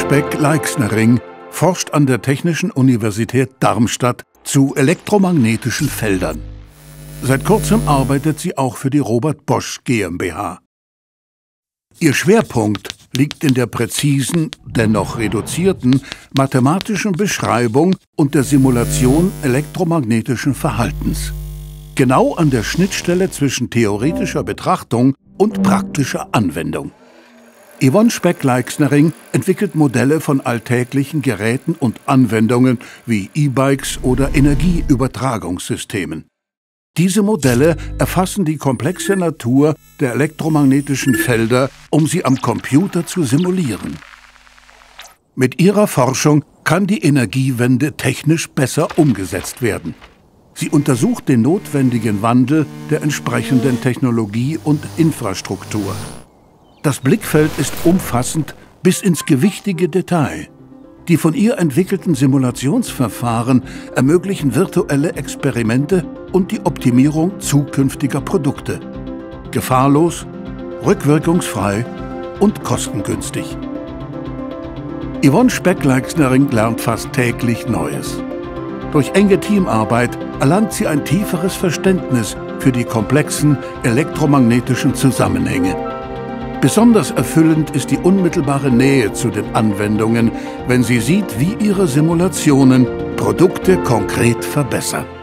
Speck-Leixnering forscht an der Technischen Universität Darmstadt zu elektromagnetischen Feldern. Seit kurzem arbeitet sie auch für die Robert Bosch GmbH. Ihr Schwerpunkt liegt in der präzisen, dennoch reduzierten mathematischen Beschreibung und der Simulation elektromagnetischen Verhaltens. Genau an der Schnittstelle zwischen theoretischer Betrachtung und praktischer Anwendung. Yvonne Speck-Leixnering entwickelt Modelle von alltäglichen Geräten und Anwendungen wie E-Bikes oder Energieübertragungssystemen. Diese Modelle erfassen die komplexe Natur der elektromagnetischen Felder, um sie am Computer zu simulieren. Mit ihrer Forschung kann die Energiewende technisch besser umgesetzt werden. Sie untersucht den notwendigen Wandel der entsprechenden Technologie und Infrastruktur. Das Blickfeld ist umfassend bis ins gewichtige Detail. Die von ihr entwickelten Simulationsverfahren ermöglichen virtuelle Experimente und die Optimierung zukünftiger Produkte. Gefahrlos, rückwirkungsfrei und kostengünstig. Yvonne Speck-Leixnering lernt fast täglich Neues. Durch enge Teamarbeit erlangt sie ein tieferes Verständnis für die komplexen elektromagnetischen Zusammenhänge. Besonders erfüllend ist die unmittelbare Nähe zu den Anwendungen, wenn sie sieht, wie ihre Simulationen Produkte konkret verbessern.